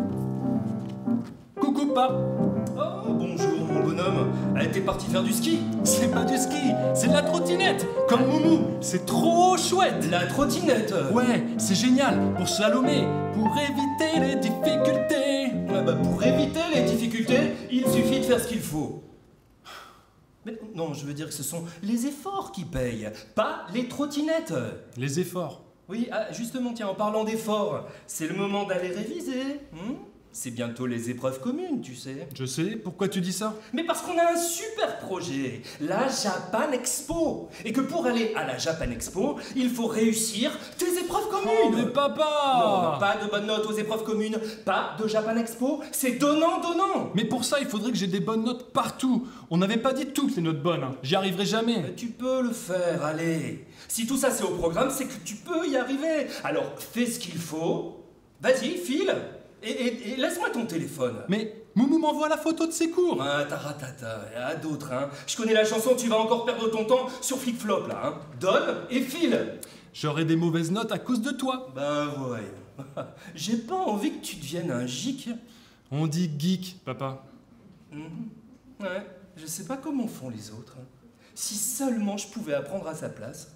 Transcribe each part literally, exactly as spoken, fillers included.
Coucou, pas. Oh, bonjour mon bonhomme. Elle était partie faire du ski. C'est pas du ski, c'est de la trottinette. Comme Moumou, c'est trop chouette. La trottinette. Ouais, c'est génial pour slalomer, pour éviter les difficultés. Ah bah, pour éviter les difficultés, il suffit de faire ce qu'il faut. Mais non, je veux dire que ce sont les efforts qui payent, pas les trottinettes. Les efforts. Oui, ah, justement, tiens, en parlant d'efforts, c'est le moment d'aller réviser. Hmm, c'est bientôt les épreuves communes, tu sais. Je sais, pourquoi tu dis ça? Mais parce qu'on a un super projet, la Japan Expo. Et que pour aller à la Japan Expo, il faut réussir tes épreuves communes. Oh, mais papa! Non, non, pas de bonnes notes aux épreuves communes, pas de Japan Expo, c'est donnant-donnant. Mais pour ça, il faudrait que j'ai des bonnes notes partout. On n'avait pas dit toutes les notes bonnes, hein. J'y arriverai jamais. Mais tu peux le faire, allez. Si tout ça c'est au programme, c'est que tu peux y arriver. Alors fais ce qu'il faut, vas-y, file, et, et- et laisse-moi ton téléphone. Mais Moumou m'envoie la photo de ses cours. Ah, taratata, à d'autres, hein. Je connais la chanson, tu vas encore perdre ton temps sur flip-flop, là, hein. Donne et file. J'aurai des mauvaises notes à cause de toi. Ben ouais. J'ai pas envie que tu deviennes un geek. On dit geek, papa. Mhm. Ouais, je sais pas comment font les autres. Si seulement je pouvais apprendre à sa place.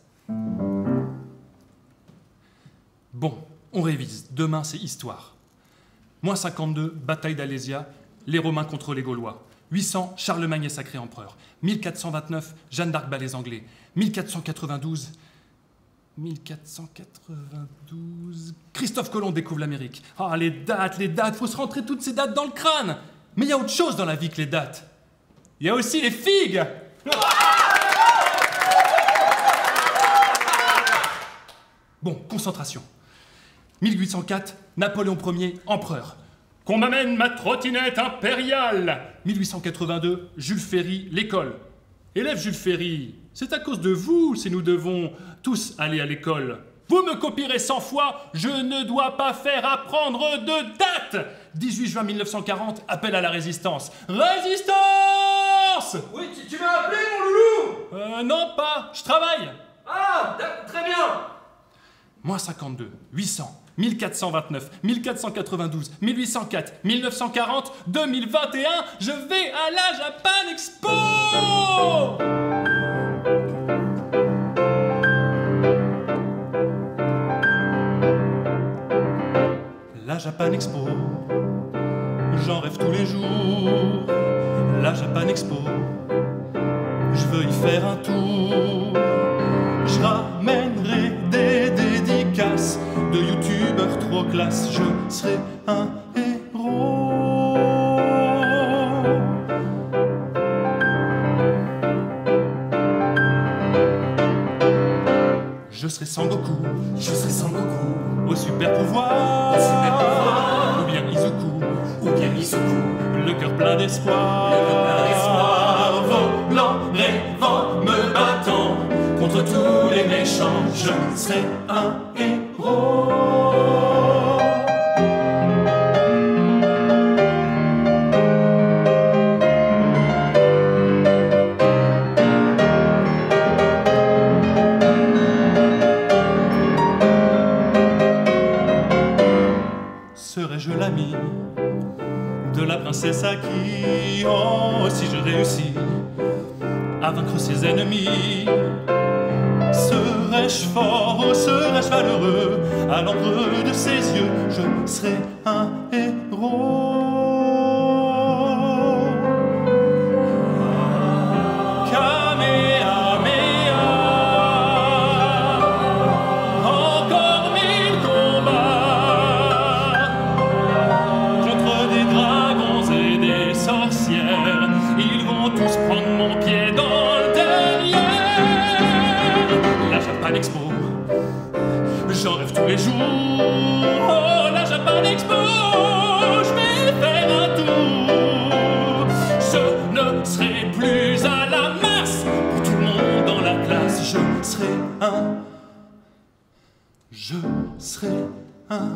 Bon, on révise. Demain, c'est histoire. Moins cinquante-deux, bataille d'Alésia, les Romains contre les Gaulois. huit cents, Charlemagne est sacré empereur. mille quatre cent vingt-neuf, Jeanne d'Arc bat les Anglais. mille quatre cent quatre-vingt-douze, mille quatre cent quatre-vingt-douze, Christophe Colomb découvre l'Amérique. Ah, les dates, les dates, faut se rentrer toutes ces dates dans le crâne. Mais il y a autre chose dans la vie que les dates. Il y a aussi les figues. Bon, concentration. mille huit cent quatre, Napoléon Ier, empereur. Qu'on m'amène ma trottinette impériale. mille huit cent quatre-vingt-deux, Jules Ferry, l'école. Élève Jules Ferry, c'est à cause de vous si nous devons tous aller à l'école. Vous me copierez cent fois, je ne dois pas faire apprendre de date. dix-huit juin mille neuf cent quarante, appel à la résistance. Résistance! Oui, tu, tu m'as appelé, mon loulou? Euh, non, pas, je travaille. Ah, d'ac- très bien. Moins cinquante-deux, huit cents, mille quatre cent vingt-neuf, mille quatre cent quatre-vingt-douze, mille huit cent quatre, mille neuf cent quarante, deux mille vingt et un, je vais à la Japan Expo! La Japan Expo, j'en rêve tous les jours. La Japan Expo, je veux y faire un tour. Je ramènerai des dédicaces de youtubeurs trop classe. Je serai un héros. Je serai Sangoku, Je serai Sangoku, au super pouvoir, au super pouvoir, ou bien Izuku, ou bien Izuku, le cœur plein d'espoir, le cœur plein d'espoir, volant, rêvant, me battant contre tous les méchants, je serai un héros. Serais-je l'ami de la princesse Aki? Oh, si je réussis à vaincre ses ennemis, serais-je fort, oh, serais-je valeureux? À l'ombre de ses yeux, je serai un héros. Kamehameha, encore mille combats contre des dragons et des sorcières. Ils vont tous prendre mon pied dans le derrière. La Japan Expo, j'en rêve tous les jours. Oh, la Japan Expo, je vais faire un tour. Je ne serai plus à la masse pour tout le monde dans la classe. Je serai un, je serai un,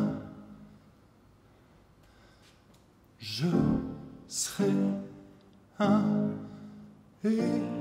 je serai un héros.